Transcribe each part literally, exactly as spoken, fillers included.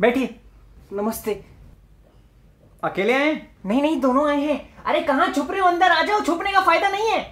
बैठिए। नमस्ते। अकेले आए? नहीं नहीं, दोनों आए हैं। अरे कहाँ छुप रहे हो, अंदर आ जाओ, छुपने का फायदा नहीं है।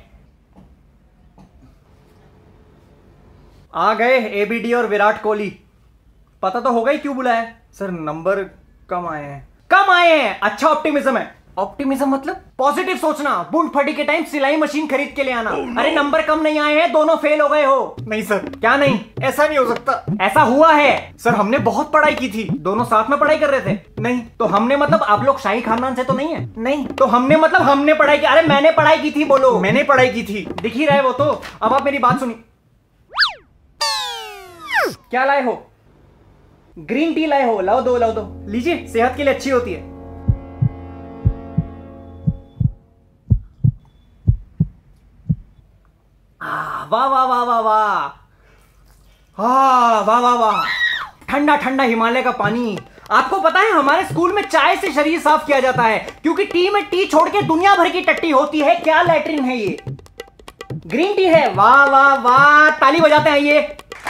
आ गए एबीडी और विराट कोहली। पता तो होगा ही क्यों बुलाया। सर नंबर कम आए हैं। कम आए हैं, अच्छा ऑप्टिमिज्म है। ऑप्टिमिज्म मतलब? पॉजिटिव सोचना। बूंद फटी के टाइम सिलाई मशीन खरीद के ले आना। oh, no. अरे नंबर कम नहीं आए हैं, दोनों फेल हो गए हो। नहीं सर। क्या नहीं? ऐसा नहीं हो सकता। ऐसा हुआ है सर, हमने बहुत पढ़ाई की थी। दोनों साथ में पढ़ाई कर रहे थे। नहीं तो हमने मतलब आप लोग शाही खानदान से तो नहीं है? नहीं तो हमने मतलब हमने पढ़ाई की। अरे मैंने पढ़ाई की थी बोलो। मैंने पढ़ाई की थी, दिख ही रहे वो तो। अब आप मेरी बात सुनिए। क्या लाए हो? ग्रीन टी लाए हो? लाओ दो, लाओ दो। लीजिए, सेहत के लिए अच्छी होती है। वाह वाह वाह वाह वाह, हाँ वाह वाह वाह, ठंडा ठंडा हिमालय का पानी। आपको पता है हमारे स्कूल में चाय से शरीर साफ किया जाता है, क्योंकि टी में टी छोड़ के दुनिया भर की टट्टी होती है। क्या लैट्रिन है ये? ग्रीन टी है। वाह वाह वाह, ताली बजाते हैं ये।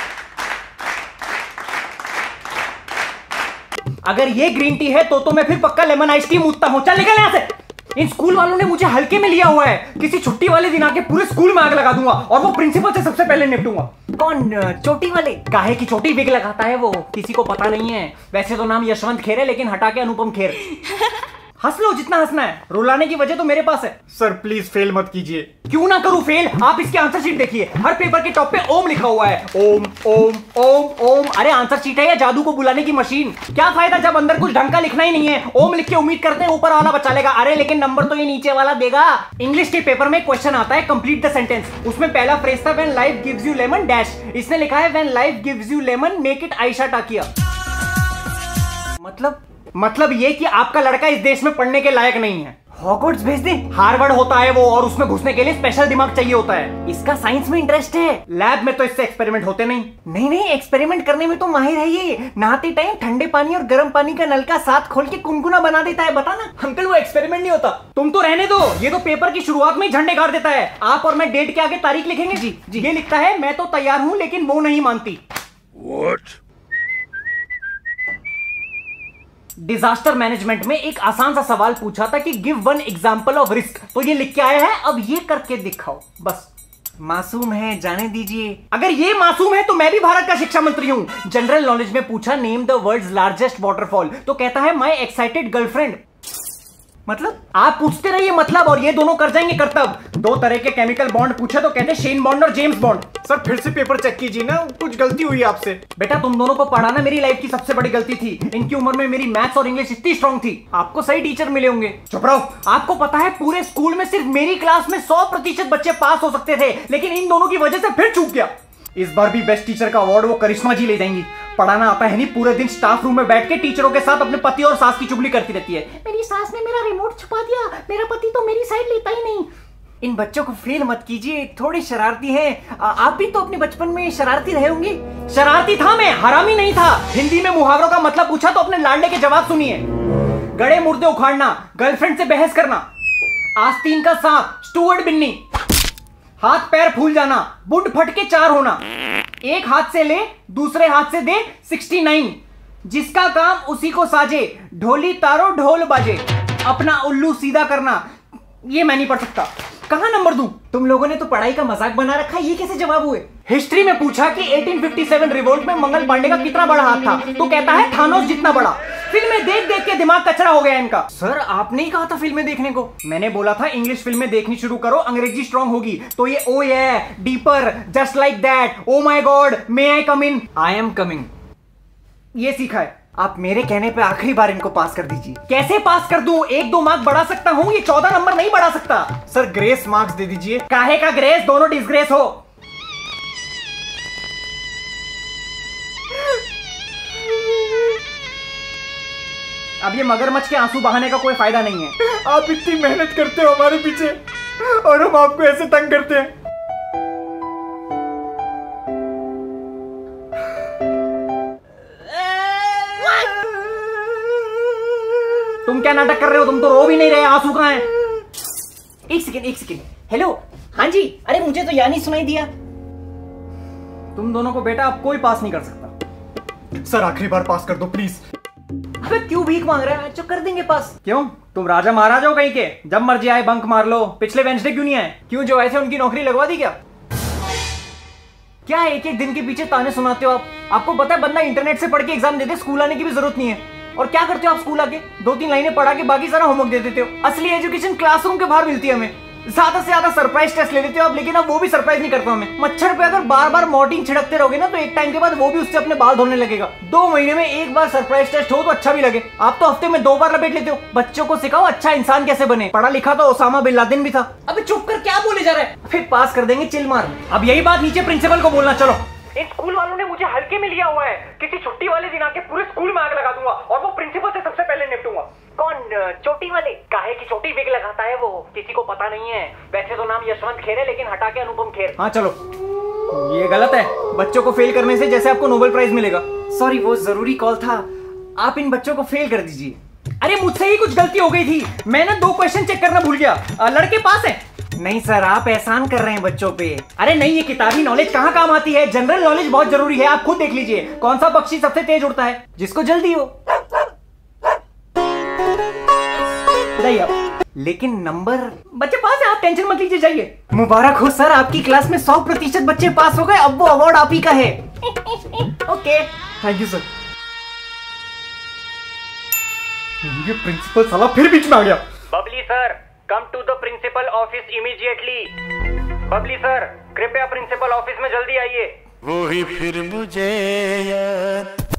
अगर ये ग्रीन टी है तो तो मैं फिर पक्का लेमन आइस टी मूतता हूं। चल निकल यहां से। इन स्कूल वालों ने मुझे हल्के में लिया हुआ है। किसी छुट्टी वाले दिन आके पूरे स्कूल में आग लगा दूंगा और वो प्रिंसिपल से सबसे पहले निपटूंगा। कौन? चोटी वाले? काहे की चोटी? विग लगाता है वो, किसी को पता नहीं है। वैसे तो नाम यशवंत खेर है, लेकिन हटा के अनुपम खेर। हंस लो जितना हंसना है, रुलाने की वजह तो मेरे पास है। सर प्लीज फेल मत कीजिए। क्यों ना करूं फेल? आप इसकी आंसर शीट देखिए, हर पेपर के टॉप पे ओम लिखा हुआ है। ओम ओम ओम ओम। अरे आंसर शीट है या जादू को बुलाने की मशीन? क्या फायदा जब अंदर कुछ ढंग का लिखना ही नहीं है। ओम लिख के उम्मीद करते हैं ऊपर वाला बचा लेगा। अरे लेकिन नंबर तो ये नीचे वाला देगा। इंग्लिश के पेपर में क्वेश्चन आता है कंप्लीट द सेंटेंस। उसमें पहला फ्रेज था when life gives you lemon dash. इसने लिखा है when life gives you lemon make it Ayesha Takia. मतलब मतलब ये कि आपका लड़का इस देश में पढ़ने के लायक नहीं है। हॉगवर्ट्स भेज दे। हार्वर्ड होता है वो, और उसमें घुसने के लिए स्पेशल दिमाग चाहिए होता है। इसका साइंस में इंटरेस्ट है। लैब में तो इससे एक्सपेरिमेंट होते नहीं। नहीं नहीं, एक्सपेरिमेंट करने में तो माहिर है ये। नहाते टाइम ठंडे पानी और गर्म पानी का नलका साथ खोल के गुनगुना बना देता है। बता ना अंकल, वो एक्सपेरिमेंट नहीं होता। तुम तो रहने दो, ये तो पेपर की शुरुआत में ही झंडे गाड़ देता है। आप और मैं डेट के आगे तारीख लिखेंगे। जी जी। ये लिखता है मैं तो तैयार हूं लेकिन वो नहीं मानती। What? डिजास्टर मैनेजमेंट में एक आसान सा सवाल पूछा था कि give one example of risk, तो ये लिख के आया है। अब ये करके दिखाओ बस। मासूम है, जाने दीजिए। अगर ये मासूम है तो मैं भी भारत का शिक्षा मंत्री हूं। जनरल नॉलेज में पूछा name the world's largest waterfall, तो कहता है माय एक्साइटेड गर्लफ्रेंड। मतलब आप पूछते रहिए मतलब, और ये दोनों कर जाएंगे करतब। दो तरह के केमिकल बॉन्ड पूछे तो कहते हैं शेन बॉन्ड और जेम्स बॉन्ड। सर फिर से पेपर चेक कीजिए ना, कुछ गलती हुई आपसे। बेटा तुम दोनों को पढ़ाना मेरी लाइफ की सबसे बड़ी गलती थी। इनकी उम्र में मेरी मैथ्स और इंग्लिश इतनी स्ट्रॉन्ग थी। आपको सही टीचर मिले होंगे। चुप रहो। आपको पता है पूरे स्कूल में सिर्फ मेरी क्लास में सौ प्रतिशत बच्चे पास हो सकते थे, लेकिन इन दोनों की वजह से फिर चूक गया। इस बार भी बेस्ट टीचर का अवार्ड वो करिश्मा जी ले जाएंगी। पढ़ाना आता है नहीं, पूरे दिन स्टाफ रूम में बैठ के टीचरों के साथ अपने पति और सास की चुगली करती रहती है। मेरी सास ने मेरा रिमोट छुपा दिया, मेरा पति तो मेरी साइड लेता ही नहीं। इन बच्चों को फेल मत कीजिए, थोड़े शरारती हैं। आप भी तो अपने बचपन में शरारती रहे होंगे। शरारती था मैं, हरामी नहीं था। हिंदी में मुहावरों का मतलब पूछा तो अपने लाडले के जवाब सुनिए। गड़े मुर्दे उखाड़ना, गर्लफ्रेंड से बहस करना, आस्तीन का सांप, स्टूअर्ड बिन्नी, हाथ पैर फूल जाना, बुड फट के चार होना, एक हाथ से ले दूसरे हाथ से दे सिक्सटी नाइन, जिसका काम उसी को साजे, ढोली तारो ढोल बाजे, अपना उल्लू सीधा करना। ये मैं नहीं पढ़ सकता, कहां नंबर दूं? तुम लोगों ने तो पढ़ाई का मजाक बना रखा, ये कैसे जवाब हुए? हिस्ट्री में पूछा कि अठारह सौ सत्तावन रिवोल्ट में मंगल पांडे का कितना बड़ा हाथ था, तो कहता है थानोस जितना बड़ा। फिल्में देख देख के दिमाग कचरा हो गया इनका। सर आपने ही कहा था फिल्में देखने को। मैंने बोला था इंग्लिश फिल्में देखनी शुरू करो, अंग्रेजी स्ट्रांग होगी। तो ये ओ ये deeper, just like that, oh my god, may I come in, I am coming, ये सीखा है। आप मेरे कहने पे आखिरी बार इनको पास कर दीजिए। कैसे पास कर दूं? एक दो मार्क बढ़ा सकता हूं, ये चौदह नंबर नहीं बढ़ा सकता। सर ग्रेस मार्क्स दे दीजिए। काहे का ग्रेस? दोनों डिसग्रेस हो। अब ये मगरमच्छ के आंसू बहाने का कोई फायदा नहीं है। आप इतनी मेहनत करते हो हमारे पीछे और हम आपको ऐसे तंग करते हैं। तुम क्या नाटक कर रहे हो? तुम तो रो भी नहीं रहे, आंसू कहां हैं? एक सेकेंड एक सेकेंड। हेलो, हाँ जी। अरे मुझे तो यानी सुनाई दिया। तुम दोनों को बेटा अब कोई पास नहीं कर सकता। सर आखिरी बार पास कर दो प्लीज। अबे क्यों भीख मांग रहा है? जो कर देंगे पास। क्यों, तुम राजा महाराजा हो कहीं के? जब मर्जी आए बंक मार लो। पिछले वेंसडे क्यों नहीं आए? क्यों, जो ऐसे उनकी नौकरी लगवा दी क्या? क्या एक एक दिन के पीछे ताने सुनाते हो आप? आपको पता है बंदा इंटरनेट से पढ़ के एग्जाम देते, स्कूल आने की भी जरूरत नहीं है। और क्या करते हो आप स्कूल आके? दो तीन लाइनें पढ़ा के बाकी सारा होमवर्क दे देते हो। असली एजुकेशन क्लासरूम के बाहर मिलती है हमें। ज्यादा से ज्यादा सरप्राइज टेस्ट ले लेते हो आप, लेकिन अब वो भी सरप्राइज नहीं करता हमें। मच्छर पे अगर बार बार मॉर्टिन छिड़कते रहोगे ना तो एक टाइम के बाद वो भी उससे अपने बाल धोने लगेगा। दो महीने में एक बार सरप्राइज टेस्ट हो तो अच्छा भी लगे। आप तो हफ्ते में दो बार लपेट लेते हो। बच्चों को सिखाओ अच्छा इंसान कैसे बने। पढ़ा लिखा तो ओसामा बिन लादेन भी था। अबे चुप कर, क्या बोले जा रहा है? फिर पास कर देंगे चिल मार। अब यही बात नीचे प्रिंसिपल को बोलना। चलो, इन स्कूल वालों ने मुझे हल्के में लिया हुआ है। किसी छुट्टी वाले दिन आके पूरे स्कूल में आग लगा दूंगा और वो प्रिंसिपल से सबसे पहले निपटूंगा। कौन? चोटी वाले? काहे की चोटी विग लगाता है वो, किसी को पता नहीं है। वैसे तो नाम यशवंत खेर है, लेकिन हटा के अनुपम खेर। हाँ चलो, ये गलत है। बच्चों को फेल करने से जैसे आपको नोबेल प्राइज मिलेगा। सॉरी, वो जरूरी कॉल था। आप इन बच्चों को फेल कर दीजिए। अरे मुझसे ही कुछ गलती हो गई थी, मैंने दो क्वेश्चन चेक करना भूल गया। लड़के पास है? नहीं सर, आप एहसान कर रहे हैं बच्चों पे। अरे नहीं, ये किताबी नॉलेज कहाँ काम आती है? जनरल नॉलेज बहुत जरूरी है। आप खुद देख लीजिए, कौन सा पक्षी सबसे तेज उड़ता है? जिसको जल्दी हो। लेकिन नंबर बच्चे पास है, आप टेंशन मत लीजिए, जाइए। मुबारक हो सर, आपकी क्लास में सौ प्रतिशत बच्चे पास हो गए। अब वो अवार्ड आप ही का है। Okay, thank you sir. ये प्रिंसिपल साला फिर बीच में आ गया। Babli sir, come to the principal office immediately. Babli sir, कृपया प्रिंसिपल ऑफिस में जल्दी आइए। वो ही फिर मुझे याद